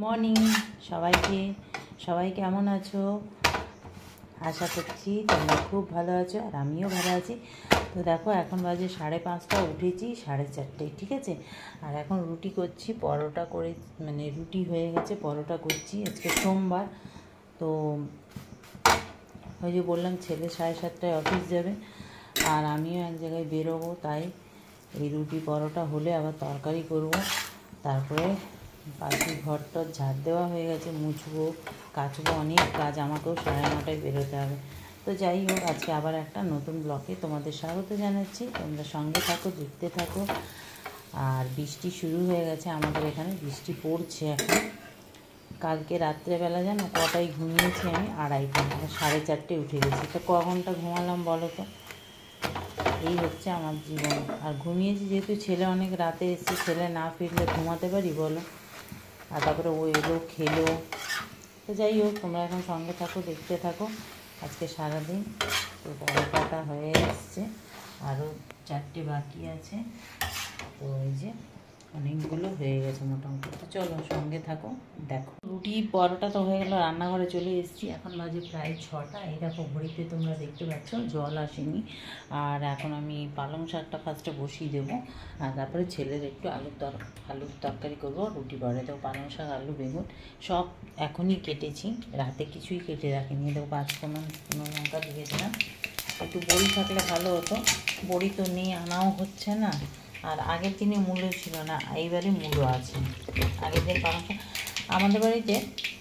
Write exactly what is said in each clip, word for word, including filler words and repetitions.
Morning সবাইকে সবাই কেমন আছো? আশা করছি তোমরা খুব ভালো আছো আর আমিও ভালো আছি। তো দেখো এখন বাজে সাড়ে পাঁচটা, উঠেছি সাড়ে চারটেয়, ঠিক আছে। আর এখন রুটি করছি, পরোটা করে মানে রুটি হয়ে গেছে, পরোটা করছি। আজকে সোমবার, তো ওই যে বললাম ছেলে সাড়ে সাতটায় অফিস যাবে আর আমিও এক জায়গায় বেরোবো, তাই এই রুটি পরোটা হলে আবার তরকারি করব। তারপরে বাকি ঘরটা ঝাড় দেওয়া হয়ে গেছে, মুছবো কাচবো, অনেক কাজ, আমাকেও সাড়ে নটায় বেরোতে হবে। তো যাই হোক, আজকে আবার একটা নতুন ব্লগে তোমাদের স্বাগত জানাচ্ছি। তোমরা সঙ্গে থাকো, দেখতে থাকো। আর বৃষ্টি শুরু হয়ে গেছে আমাদের এখানে, বৃষ্টি পড়ছে এখন। কালকে রাত্রেবেলা জানো কটায় ঘুমিয়েছি আমি? আড়াইটা, সাড়ে চারটে উঠে গেছি। তো ক ঘন্টা ঘুমালাম বলো তো? এই হচ্ছে আমার জীবন। আর ঘুমিয়েছি যেহেতু, ছেলে অনেক রাতে এসে, ছেলে না ফিরলে ঘুমাতে পারি বলো? আর তারপরে ও এলো, খেলো। তো যাই হোক, তোমরা এখন সঙ্গে থাকো, দেখতে থাকো আজকে সারাদিন। তো পরোটাটা হয়ে এসছে, আরও চারটে বাকি আছে। তো এই যে অনেকগুলো হয়ে গেছে মোটামুটি। তো চলো সঙ্গে থাকো, দেখো। রুটি পরোটা তো হয়ে গেলো, রান্নাঘরে চলে এসেছি। এখন বাজে প্রায় ছটা। এই দেখো ঘড়িতে তোমরা দেখতে পাচ্ছ জল আসেনি। আর এখন আমি পালং শাকটা ফার্স্টে বসিয়ে দেবো, আর তারপরে ছেলের একটু আলুর তর আলুর তরকারি করবো, রুটি করে দেবো। পালং শাক, আলু, বেগুন সব এখনই কেটেছি, রাতে কিছুই কেটে রাখিনি। দেখো পাঁচ ফোড়ন শুকনো লঙ্কা দিয়েছিলাম। একটু বড়ি থাকলে ভালো হতো, বড়ি তো নেই, আনাও হচ্ছে না। আর আগের দিনে মূল্য ছিল না, এইবারে মূল্য আছে। আগের দিন পালং শাক আমাদের বাড়িতে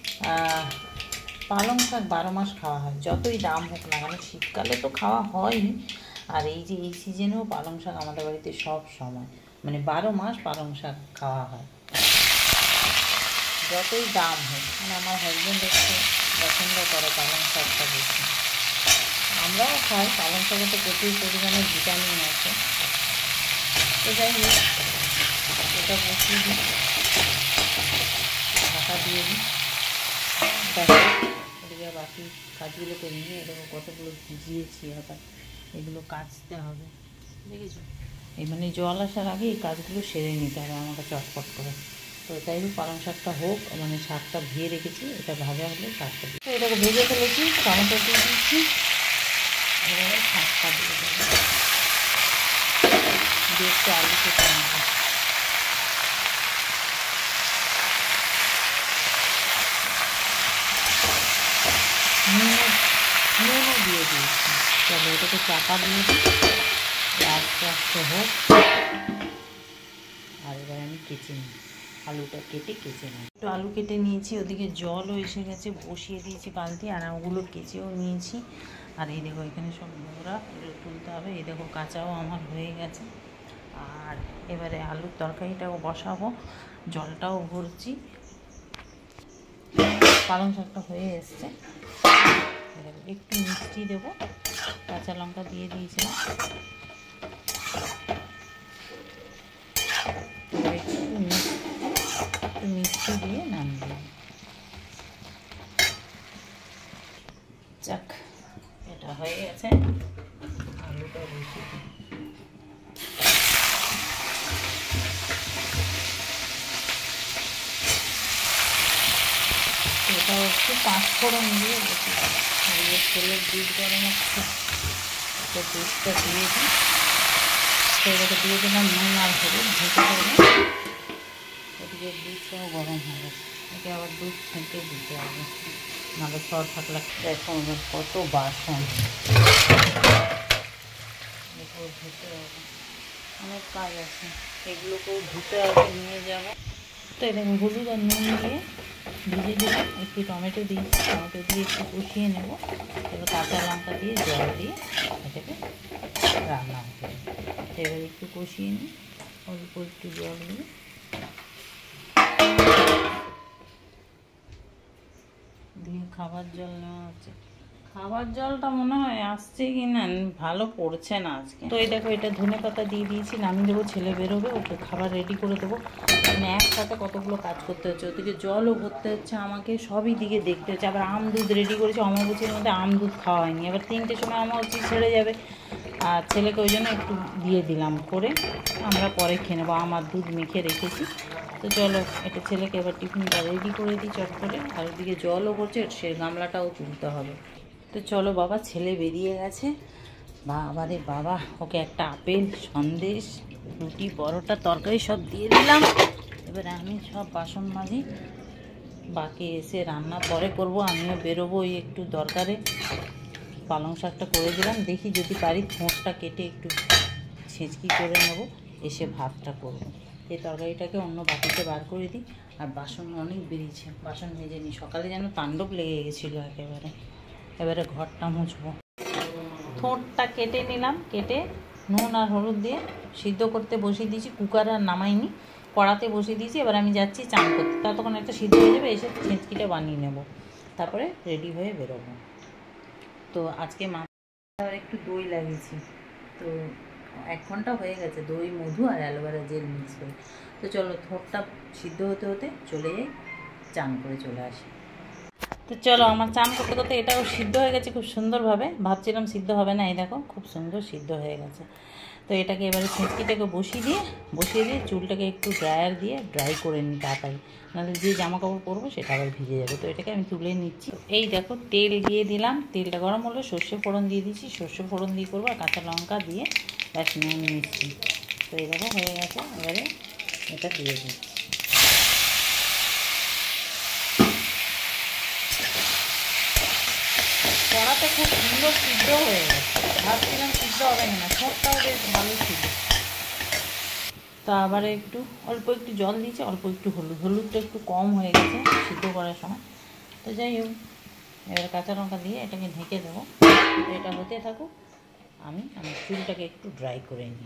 পালং শাক বারো মাস খাওয়া হয়, যতই দাম হোক না কেন। শীতকালে তো খাওয়া হয়ই, আর এই যে এই সিজনেও পালং শাক আমাদের বাড়িতে সব সময়, মানে বারো মাস পালং শাক খাওয়া হয়, যতই দাম হোক। মানে আমার হাজব্যান্ড একটু পছন্দ করে পালং শাকটা বেশি। আমরাও খাই, পালং শাকে তো প্রচুর পরিমাণে ভিটামিন আছে। তো যাই হোক, এটা বসিয়ে দিই, ঢাকা দিয়ে দিই। দেখো এদিকে বাকি কাজগুলো করে নিয়ে, এরকম কতগুলো ভিজিয়েছি, আবার এগুলো কাচতে হবে, দেখেছো? এই মানে জল আসার আগে এই কাজগুলো সেরে নিতে হবে আমাকে চটপট করে। তো তাই পালং শাকটা হোক, মানে শাকটা ধুয়ে রেখেছি, এটা ভাজা হলে শাকটা দিই। তো এটাকে ভেজে ফেলেছি, টমেটো দিয়ে দিচ্ছি, এবারে শাকটা দিয়ে দেবো, দিয়ে একটু আলু কেটে নেবো। নুনও নুনও দিয়ে দিয়েছি। চলো এটাকে চাপা দিয়ে দিই, আস্তে আস্তে হোক। আর এবার আমি কেচে নিই, আলুটা কেটে কেচে নিই। একটু আলু কেটে নিয়েছি, ওদিকে জলও এসে গেছে, বসিয়ে দিয়েছি বালতি, আর ওগুলো কেচেও নিয়েছি। আর এই দেখো এখানে সব নোংরা, এগুলো তুলতে হবে। এই দেখো কাঁচাও আমার হয়ে গেছে। আর এবারে আলুর তরকারিটাও বসাবো, জলটাও ভরছি। পালং শাকটা হয়ে এসছে, একটু মিষ্টি দেবো, কাঁচা লঙ্কা দিয়ে দিয়েছিলাম, একটু মিষ্টি দিয়ে নামিয়ে। যাক, এটা হয়ে গেছে। আলুটা বসিয়ে দিই। এটা একটু পাঁচ ফোড়ন দিয়ে বসিয়ে দিই। ছেলের দুধ গরম হচ্ছে, এটা দুধটা দিয়ে দিই। সেটাকে দিয়ে দিলাম নুন আর হলুদ, ঢেকে দেবো। ওদিকে দুধটাও গরম হয়ে গেছে, একে আবার দুধ ছেঁকে দিতে হবে, নাহলে সর থাকলে। দেখো এবার কত বাসন, এরপর ধুতে হবে, অনেক কাজ আছে, এগুলোকেও ধুতে হবে, নিয়ে যাব। তো এরকম হলুদ আর নুন দিয়ে ভিজে দিলাম, একটু টমেটো দিই, টমেটো দিয়ে একটু কষিয়ে নেব। এবার কাঁচা লঙ্কা দিয়ে জল দিয়ে এটাকে রান্না হবে। এবার একটু কষিয়ে নিই, অল্প একটু জল দিয়ে। দিয়ে খাবার জল নেওয়া হচ্ছে, খাবার জলটা মনে হয় আসছে কি না ভালো পড়ছে না আজকে। তো এই দেখো এটা ধনে পাতা দিয়ে দিয়েছি, নামিয়ে দেবো, ছেলে বেরোবে, ওকে খাবার রেডি করে দেবো। মানে একসাথে কতগুলো কাজ করতে হচ্ছে, ওদিকে জলও ভরতে হচ্ছে আমাকে, সবই দিকে দেখতে হচ্ছে। আবার আম দুধ রেডি করেছি, অমাবস্যার মধ্যে আম দুধ খাওয়া হয়নি, আবার তিনটের সময় অমাবস্যা ছেড়ে যাবে, আর ছেলেকে ওই জন্য একটু দিয়ে দিলাম করে, আমরা পরে খেয়ে নেবো। আমার দুধ মেখে রেখেছি। তো চলো এটা ছেলেকে এবার টিফিনটা রেডি করে দিই চট করে। আর ওদিকে জলও করছে, সে গামলাটাও তুলতে হবে। তো চলো বাবা, ছেলে বেরিয়ে গেছে। বাবা রে বাবা, ওকে একটা আপেল, সন্দেশ, রুটি, পরোটা, তরকারি সব দিয়ে দিলাম। এবার আমি সব বাসন মাজি, বাকি এসে রান্না পরে করব। আমিও বেরোবো ওই একটু দরকারে। পালং শাকটা করে দিলাম, দেখি যদি পারি ঠোঁটটা কেটে একটু ছেঁচকি করে নেব, এসে ভাতটা করব। এই তরকারিটাকে অন্য বাটিতে বার করে দিই। আর বাসন অনেক বেরিয়েছে, বাসন মেজে নিই। সকালে যেন তাণ্ডব লেগে গেছিলো একেবারে। এবারে ঘরটা মুছবো। ঠোঁটটা কেটে নিলাম, কেটে নুন আর হলুদ দিয়ে সিদ্ধ করতে বসিয়ে দিয়েছি। কুকার আর নামাইনি, কড়াতে বসিয়ে দিয়েছি। এবার আমি যাচ্ছি চান করতে, ততক্ষণ একটা সিদ্ধ হয়ে যাবে, এসে ছেঁচকিটা বানিয়ে নেব, তারপরে রেডি হয়ে বেরোবো। তো আজকে মাথায় একটু দই লাগিয়েছি, তো এক ঘন্টা হয়ে গেছে দই, মধু আর অ্যালোভেরা জেল মিক্স করে। তো চলো ঠোঁটটা সিদ্ধ হতে হতে চলে যাই, চান করে চলে আসি। তো চলো, আমার চান করতে করতে এটাও সিদ্ধ হয়ে গেছে খুব সুন্দরভাবে। ভাবছিলাম সিদ্ধ হবে না, এই দেখো খুব সুন্দর সিদ্ধ হয়ে গেছে। তো এটাকে এবারে ছেঁচকিটাকে বসিয়ে দিয়ে বসিয়ে দিয়ে চুলটাকে একটু ড্রায়ার দিয়ে ড্রাই করে নিই তাড়াতাড়ি, নাহলে যে জামা কাপড় পরবো সেটা আবার ভিজে যাবে। তো এটাকে আমি তুলে নিচ্ছি। এই দেখো তেল দিয়ে দিলাম, তেলটা গরম হলে সর্ষে ফোড়ন দিয়ে দিচ্ছি। সর্ষে ফোড়ন দিয়ে করবো, আর কাঁচা লঙ্কা দিয়ে ব্যাস নুন মিষ্টি। তো এই দেখো হয়ে গেছে, এবারে এটা দিয়ে দিচ্ছি। কড়াতে খুব সুন্দর সিদ্ধ হয়ে গেছে, ভাবছিলাম সিদ্ধ হবে না, ঠোঁটটাও বেশ ভালো ছিল। তা আবার একটু অল্প একটু জল দিয়েছি, অল্প একটু হলুদ, হলুদটা একটু কম হয়ে গেছে সিদ্ধ করার সময়। তো যাই হোক, এবার কাঁচা লঙ্কা দিয়ে এটাকে ঢেকে দেবো। এটা হতে থাকুক, আমি আমার চুলটাকে একটু ড্রাই করে নিই।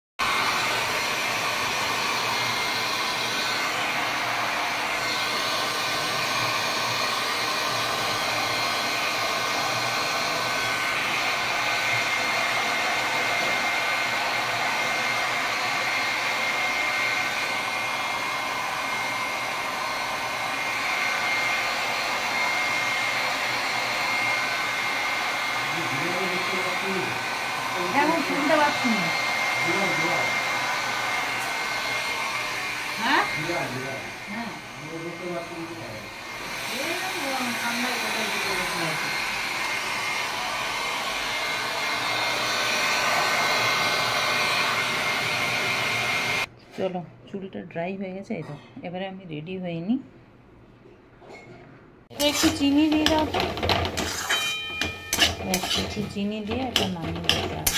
এখন শুনতে পাচ্ছি না। হ্যাঁ হ্যাঁ, চলো চুলটা ড্রাই হয়ে গেছে। এই তো এবারে আমি রেডি হয়ে নিই। একটু চিনি দিয়ে দাও তো, একটু চিনি দিয়ে এটা নামিয়ে দিতে হবে।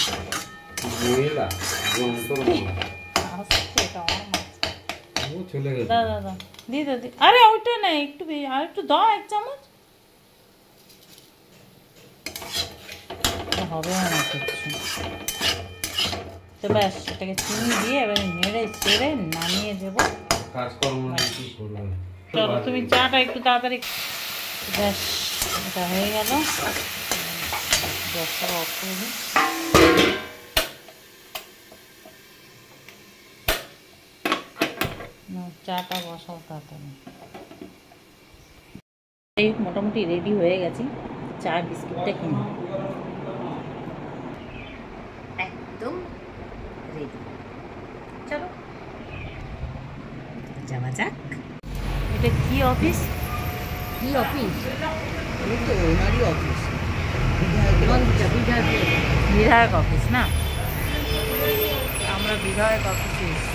দাদা দাদা দিয়ে দাদি, আরে ওইটা না, একটু আর একটু দাও, এক চামচ হবে না কিছু। তো ব্যাস এটাকে চিনি দিয়ে এবারে নেড়ে চেড়ে নামিয়ে দেবো। চলো তুমি চাটা একটু তাড়াতাড়ি। ব্যাস এটা হয়ে গেল, গ্যাসটা অফ করে দিই। চাটা বসাও তাড়াতাড়ি। এই মোটামুটি রেডি হয়ে গেছি, চা বিস্কিটটা কিনে একদম রেডি। চলো যাওয়া যাক। এটা কি অফিস? কি অফিস? ওনারই অফিস, বিধায়ক অফিস না? আমরা বিধায়ক অফিসে এসেছি।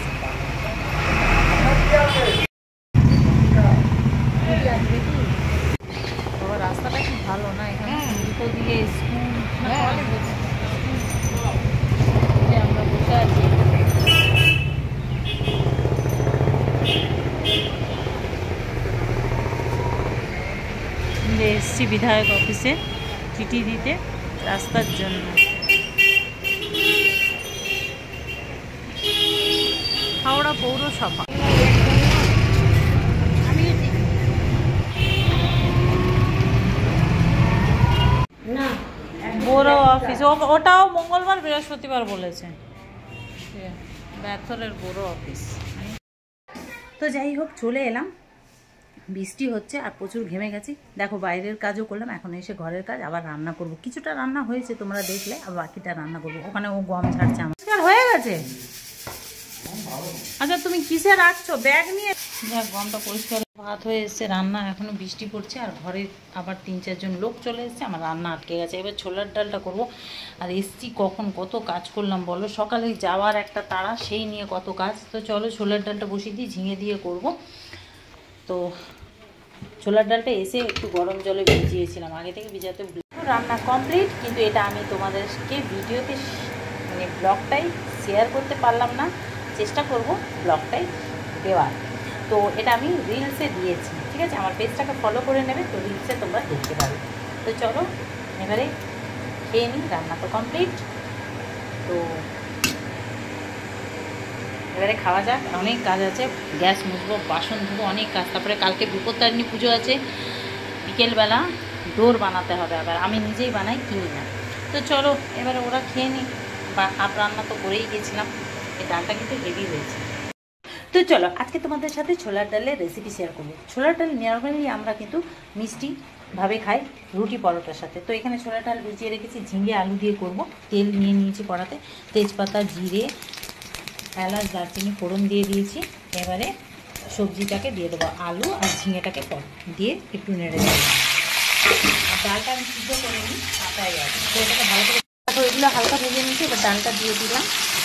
বাবা রাস্তাটা কি ভালো না, এখানে উল্টো দিকে স্কুল, আমরা বসে আছি। এসছি বিধায়ক অফিসে চিঠি দিতে রাস্তার জন্য। হাওড়া পৌরসভা। বড় অফিস, ওটাও মঙ্গলবার বৃহস্পতিবার বলেছে, ব্যাথরের বড় অফিস। তো যাই হোক চলে এলাম, বৃষ্টি হচ্ছে আর প্রচুর ঘেমে গেছি। দেখো বাইরের কাজও করলাম, এখন এসে ঘরের কাজ আবার রান্না করব। কিছুটা রান্না হয়েছে তোমরা দেখলে, আর বাকিটা রান্না করবো। ওখানে ও গম ছাড়ছে, আমার হয়ে গেছে। আচ্ছা তুমি কিসে রাখছো ব্যাগ নিয়ে? দেখ গমটা পরিষ্কার। ভাত হয়ে এসছে, রান্না এখনও বৃষ্টি পড়ছে আর ঘরে আবার তিন চারজন লোক চলে এসছে, আমার রান্না আটকে গেছে। এবার ছোলার ডালটা করব। আর এসছি কখন, কত কাজ করলাম বলো। সকালে যাওয়ার একটা তাড়া, সেই নিয়ে কত কাজ। তো চলো ছোলার ডালটা বসিয়ে দিই, ঝিঙে দিয়ে করব। তো ছোলার ডালটা এসে একটু গরম জলে ভিজিয়েছিলাম, আগে থেকে ভিজাতে। রান্না কমপ্লিট, কিন্তু এটা আমি তোমাদেরকে ভিডিওতে মানে ব্লগটাই শেয়ার করতে পারলাম না। চেষ্টা করব ব্লগটাই দেওয়ার। তো এটা আমি রিলসে দিয়েছি, ঠিক আছে? আমার পেজটাকে ফলো করে নেবে, তো রিলসে তোমরা দেখতে পাবে। তো চলো এবারে খেয়ে নিই, রান্না তো কমপ্লিট। তো এবারে খাওয়া যাক। অনেক কাজ আছে, গ্যাস মুছবো, বাসন ধুবো, অনেক কাজ। তারপরে কালকে বিপত্তারিণী পুজো আছে, বিকেলবেলা ডোর বানাতে হবে, আবার আমি নিজেই বানাই, কিনি না। তো চলো এবারে ওরা খেয়ে নিই। বা আপ রান্না তো করেই গেছিলাম, এই ডালটা কিন্তু হেভি হয়েছে। তো চলো আজকে তোমাদের সাথে ছোলার ডালের রেসিপি শেয়ার করবো। ছোলার ডাল নর্মালি আমরা কিন্তু মিষ্টিভাবে খাই রুটি পরোটার সাথে। তো এখানে ছোলার ডাল ভিজিয়ে রেখেছি, ঝিঙে আলু দিয়ে করব। তেল নিয়ে নিয়েছি কড়াতে, তেজপাতা, জিরে, এলাচ, দারচিনি ফোড়ন দিয়ে দিয়েছি। এবারে সবজিটাকে দিয়ে দেবো, আলু আর ঝিঙেটাকে দিয়ে একটু নেড়ে দেবো। আর ডালটা আমি সিদ্ধ করে নিই, কাঁচাই আছে। তো এটাকে ভালো করে এগুলো হালকা ভেজে নিয়েছি। এবার ডালটা দিয়ে দিলাম।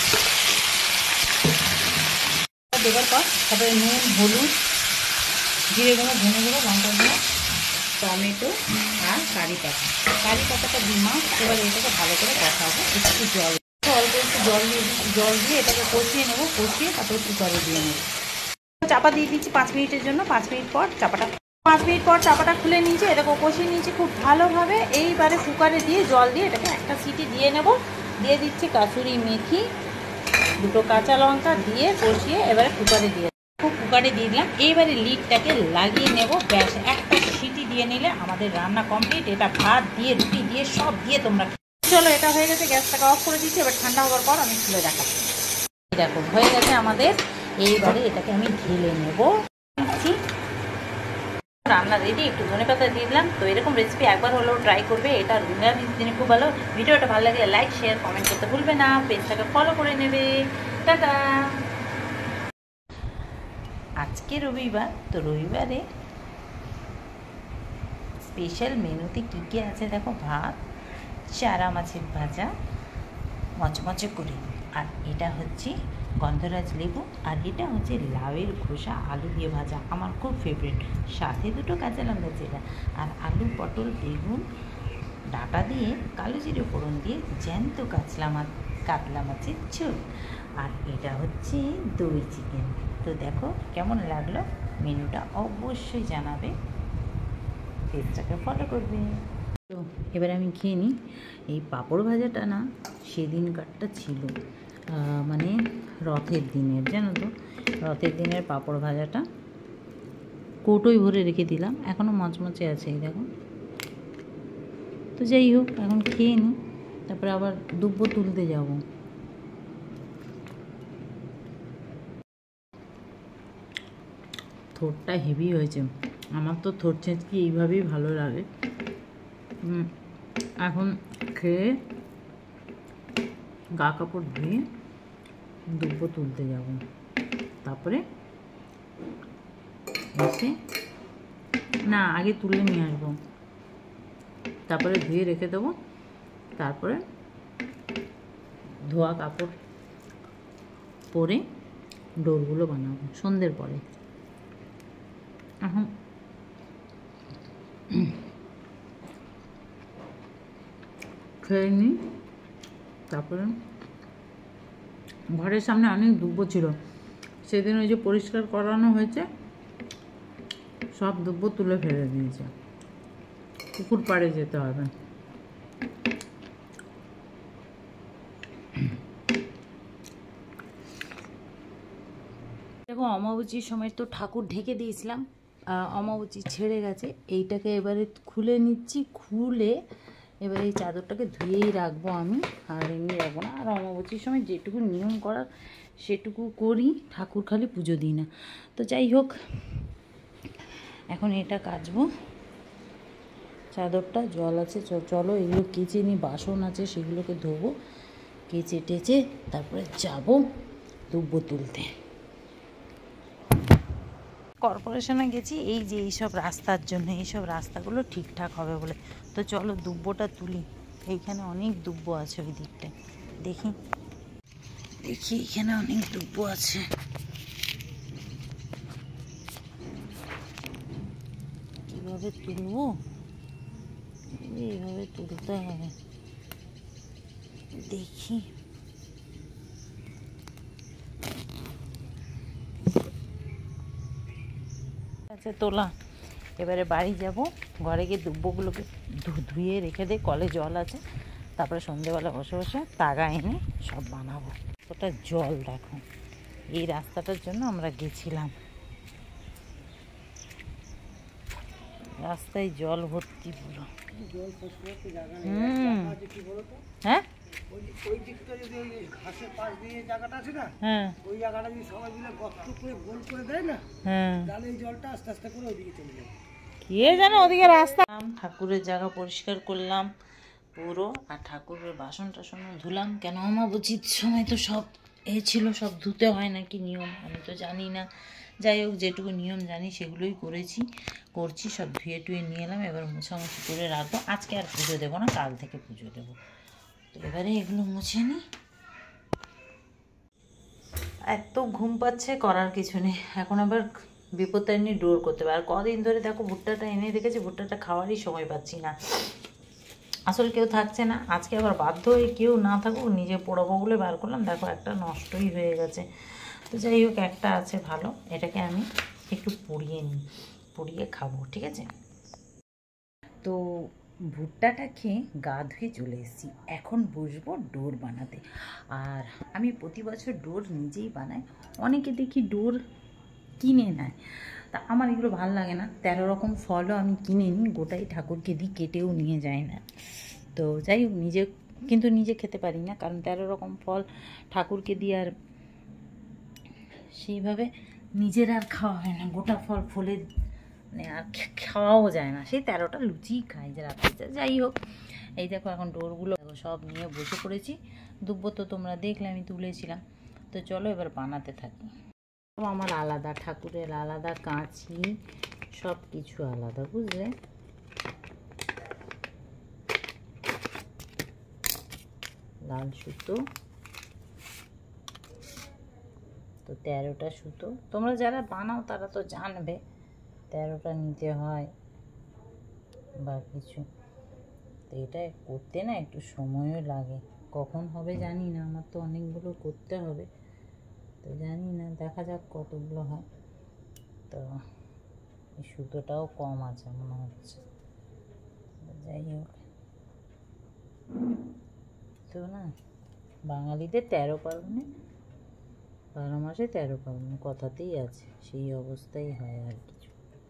দেওয়ার পর তারপরে নুন, হলুদ, জিরে গুঁড়ো, ধনে গুঁড়ো, লঙ্কা গুঁড়ো, টমেটো আর কারি পাতা। কারি পাতাটা দিলাম। এবার এটাকে ভালো করে কষাবো। একটু জল, অল্প একটু জল দিয়ে জল দিয়ে এটাকে কষিয়ে নেবো। কষিয়ে তারপরে কুকারে দিয়ে নেবো। চাপা দিয়ে দিচ্ছি পাঁচ মিনিটের জন্য। পাঁচ মিনিট পর চাপাটা পাঁচ মিনিট পর চাপাটা খুলে নিয়েছি, এটাকে কষিয়ে নিয়েছি খুব ভালোভাবে। এইবারে কুকারে দিয়ে জল দিয়ে এটাকে একটা সিটি দিয়ে নেব। দিয়ে দিচ্ছি কাসুরি মেথি, দুটো কাঁচা লঙ্কা দিয়ে কষিয়ে এবারে কুকারে দিয়ে খুব কুকারে দিয়ে দিলাম। এইবারে লিডটাকে লাগিয়ে নেব। ব্যাস একটা সিটি দিয়ে নিলে আমাদের রান্না কমপ্লিট। এটা ভাত দিয়ে, রুটি দিয়ে, সব দিয়ে তোমরা চলো। এটা হয়ে গেছে, গ্যাসটাকে অফ করে দিচ্ছি। এবার ঠান্ডা হওয়ার পর আমি খুলে দেখাচ্ছি। দেখো হয়ে গেছে আমাদের। এইবারে এটাকে আমি ঢেলে নেব। রান্না রেডি। একটু ধনেপাতা দিয়ে দিলাম। তো এরকম রেসিপি একবার হলেও ট্রাই করবে, এটা নিরামিষ দিনে খুব ভালো। ভিডিওটা ভালো লাগলে লাইক, শেয়ার, কমেন্ট করতে ভুলবে না। পেজটাকে ফলো করে নেবে। টাটা। আজকে রবিবার, তো রবিবারে স্পেশাল মেনুতে কী কী আছে দেখো। ভাত, চারা মাছের ভাজা মচমচে করে, আর এটা হচ্ছে গন্ধরাজ লেবু, আর এটা হচ্ছে লাউয়ের খোসা আলু দিয়ে ভাজা, আমার খুব ফেভারিট। সাথে দুটো কাঁচা লঙ্কা চেরা, আর আলু, পটল, বেগুন ডাঁটা দিয়ে কালো জিরে ফোড়ন দিয়ে জ্যান্ত কাতলা মাছ কাতলা মাছের ঝোল। আর এটা হচ্ছে দই চিকেন। তো দেখো কেমন লাগলো মেনুটা, অবশ্যই জানাবে, পেজটাকে ফলো করবে। তো এবারে আমি খেয়ে নিই। এই পাঁপড় ভাজাটা না সেদিনকারটা ছিল, মানে রথের দিনের, জানো তো, রথের দিনের পাঁপড় ভাজাটা কৌটোয় ভরে রেখে দিলাম, এখনও মচমচে আছে এই দেখো। তো যাই হোক, এখন খেয়ে নিই, তারপরে আবার দুব্বো তুলতে যাব। থোরটা হেভি হয়েছে, আমার তো থোর ছেঁচকি এইভাবেই ভালো লাগে। এখন খেয়ে গা কাপড় ধুয়ে দুব্বো তুলতে যাব, তারপরে এসে না আগে তুলে নিয়ে আসবো, তারপরে ধুয়ে রেখে দেবো, তারপরে ধোয়া কাপড় পরে ডোরগুলো বানাবো সন্ধ্যের পরে। এখন খেয়ে নিই, তারপরে ঘরের সামনে অনেক দুব্বো ছিল, সেদিন ওই যে পরিষ্কার করানো হয়েছে, সব দুব্বো তুলে ফেলে দিয়েছে। পুকুর পাড়ে যেতে হবে। দেখো অমাবস্যার সময় তো ঠাকুর ঢেকে দিয়েছিলাম, অমাবস্যা ছেড়ে গেছে। এইটাকে এবারে খুলে নিচ্ছি, খুলে এবারে এই চাদরটাকে ধুয়েই রাখবো আমি, আর এমনি রাখবো না। আর অমাবস্যার সময় যেটুকু নিয়ম করার সেটুকু করি, ঠাকুর খালি পুজো দিই না। তো যাই হোক, এখন এটা কাচবো, চাদরটা জল আছে, চলো এগুলো কেচে নিই, বাসন আছে সেগুলোকে ধোবো, কেচে টেচে তারপরে যাবো দুব্বো তুলতে। কর্পোরেশনে গেছি এই যে এইসব রাস্তার জন্য, এইসব রাস্তাগুলো ঠিকঠাক হবে বলে। তো চলো দুব্বোটা তুলি। এইখানে অনেক দুব্বো আছে ওই দিকটায়, দেখি দেখি এখানে অনেক দুব্বো আছে। কীভাবে তুলবো? এইভাবে তুলতে হবে, দেখি। আচ্ছা তোলা, এবারে বাড়ি যাব, ঘরে গিয়ে দুব্বগুলোকে ধুয়ে রেখে দে, কলে জল আছে, তারপরে সন্ধেবেলা বসে বসে তাগা এনে সব বানাবো। ওটা জল দেখো, এই রাস্তাটার জন্য আমরা গেছিলাম, রাস্তায় জল ভর্তি পুরো। হুম হ্যাঁ ওই দিকটা যদি ওই ঘাসের পাশ দিয়ে জায়গাটা আছে না, হ্যাঁ ওই জায়গাটা যদি সবাই মিলে গর্ত করে গোল করে দেয় না, হ্যাঁ তাহলে এই জলটা আস্তে আস্তে করে ওদিকে চলে যাবে। কে জানে ওদিকে রাস্তা। ঠাকুরের জায়গা পরিষ্কার করলাম পুরো, আর ঠাকুরের বাসন টাসন ধুলাম। কেন অমাবস্যার সময় তো সব এ ছিল, সব ধুতে হয় নাকি নিয়ম, আমি তো জানি না। যাই হোক যেটুকু নিয়ম জানি সেগুলোই করেছি, করছি, সব ধুয়ে টুয়ে নিয়ে এলাম। এবার মোছামুছি করে রাখবো, আজকে আর পুজো দেবো না, কাল থেকে পুজো দেবো। তো এবারে এগুলো মুছে নিই। এত ঘুম পাচ্ছে, করার কিছু নেই। এখন আবার বিপত্তারিণী ডোর করতে হবে। আর কদিন ধরে দেখো ভুট্টাটা এনে রেখেছি, ভুট্টাটা খাওয়ারই সময় পাচ্ছি না, আসলে কেউ থাকছে না। আজকে আবার বাধ্য হয়ে কেউ না থাকুক নিজে পোড়াবো বলে বার করলাম, দেখো একটা নষ্টই হয়ে গেছে। তো যাই হোক একটা আছে ভালো, এটাকে আমি একটু পুড়িয়ে নিই, পুড়িয়ে খাবো, ঠিক আছে। তো ভুট্টাটা খেয়ে গা ধুয়ে চলে এসেছি, এখন বসবো ডোর বানাতে। আর আমি প্রতি বছর ডোর নিজেই বানাই, অনেকে দেখি ডোর কিনে নেয়, তা আমার এগুলো ভালো লাগে না। তেরো রকম ফলও আমি কিনে নিই, গোটাই ঠাকুরকে দিই, কেটেও নিয়ে যায় না। তো যাই হোক নিজে কিন্তু নিজে খেতে পারি না, কারণ তেরো রকম ফল ঠাকুরকে দিয়ে আর সেইভাবে নিজের আর খাওয়া হয় না, গোটা ফল ফলে মানে আর খাওয়াও যায় না, সেই তেরোটা লুচি খাই যে রাত্রিতে। যাই হোক এই দেখো এখন ডোরগুলো দেখো সব নিয়ে বসে পড়েছি। দুব্বো তো তোমরা দেখলে আমি তুলেছিলাম। তো চলো এবার বানাতে থাকি। আমার আলাদা, ঠাকুরের আলাদা, কাঁচি সব কিছু আলাদা, বুঝলে। লাল সুতো, তো তেরোটা সুতো, তোমরা যারা বানাও তারা তো জানবে তেরোটা নিতে হয় বা কিছু। তো এটা করতে না একটু সময়ও লাগে, কখন হবে জানি না, আমার তো অনেকগুলো করতে হবে, তো জানি না, দেখা যাক কতগুলো হয়। তো এই সুতোটাও কম আছে মনে হচ্ছে, যাই হোক। তো না বাঙালিদের তেরো পার্বণে, বারো মাসে তেরো পার্বণ কথাতেই আছে, সেই অবস্থাই হয় আর কিছু।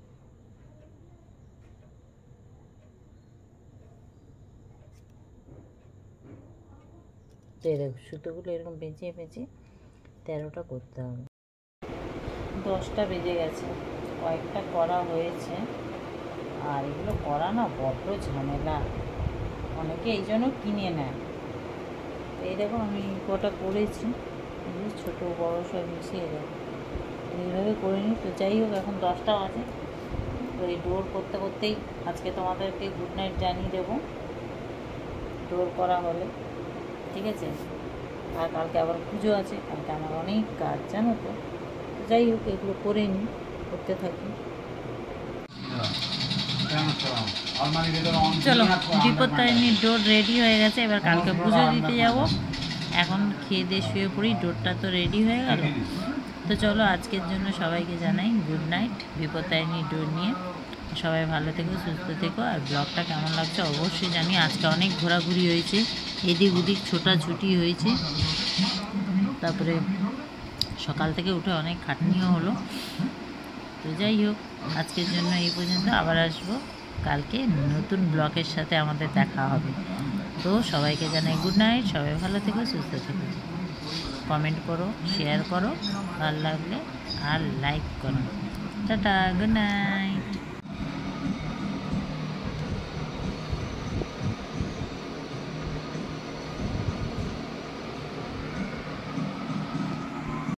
তো এরকম সুতোগুলো এরকম পেঁচিয়ে পেঁচিয়ে তেরোটা করতে হবে। দশটা বেজে গেছে, কয়েকটা করা হয়েছে, আর এগুলো করা না বড্ড ঝামেলা, অনেকে এই জন্য কিনে নেয়। এই দেখো আমি কটা করেছি, ছোটো বড়ো সব মিশিয়ে দেখো এইভাবে করে নিই। তো যাই হোক এখন দশটা আছে, তো এই ডোর করতে করতেই আজকে তোমাদেরকে গুড নাইট জানিয়ে দেবো ডোর করা হলে, ঠিক আছে। আর কালকে আবার পুজো আছে, কালকে আমার অনেক কাজ জানো তো। যাই হোক এগুলো করে নিই, করতে থাকি। চলো বিপত্তারিণীর ডোর রেডি হয়ে গেছে, এবার কালকে পুজো দিতে যাব। এখন খেয়ে দিয়ে শুয়ে পড়ি, ডোরটা তো রেডি হয়ে গেল। তো চলো আজকের জন্য সবাইকে জানাই গুড নাইট বিপত্তারিণীর ডোর নিয়ে। সবাই ভালো থেকো, সুস্থ থেকো। আর ব্লগটা কেমন লাগছে অবশ্যই জানি। আজকে অনেক ঘোরাঘুরি হয়েছে, এদিক ওদিক ছোটাছুটি হয়েছে, তারপরে সকাল থেকে উঠে অনেক খাটনিও হলো। তো যাই হোক আজকের জন্য এই পর্যন্ত, আবার আসবো কালকে নতুন ব্লগের সাথে, আমাদের দেখা হবে। তো সবাইকে জানাই গুড নাইট, সবাই ভালো থেকো, সুস্থ থেকো। কমেন্ট করো, শেয়ার করো, ভালো লাগলে আর লাইক করো। Tata, good night.